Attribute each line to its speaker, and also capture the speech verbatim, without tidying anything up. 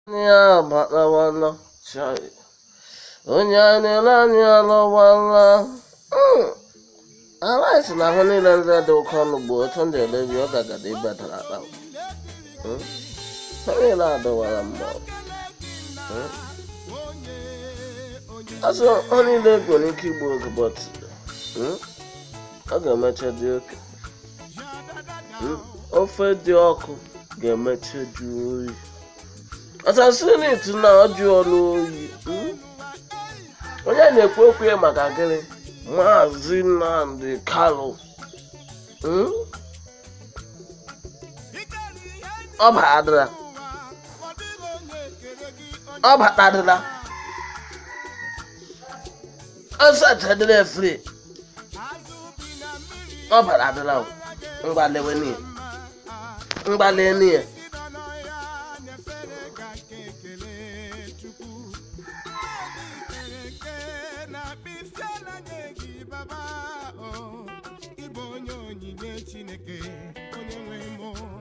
Speaker 1: Ya batawala chai. Onye na-elani alọwala. Ala isi na ahụ niile ndị dị oke ọnụ bụ otu ndị elebi ọ gagada ịbatara akpa. Ha niile adọwara mma. Asụ ha niile gwere ike igbu oge bọtụ. Ọ ga-emecha dị oke. Ofe dị ọkụ ga-emecha dị oyi. Assassinate na ọjụ ọnụ oyi. Onye na-ekwu okwu ya maka gịnị? Maazị Nnamdi Kanu. Ọ badara. Ọ batadara. Ọ sachadịrị free. Ọ badadara. Mgbalewe niile. Mgbale niile.
Speaker 2: Baba, oh, Ibo onye onyinye Chineke, onye nwe mmụọ.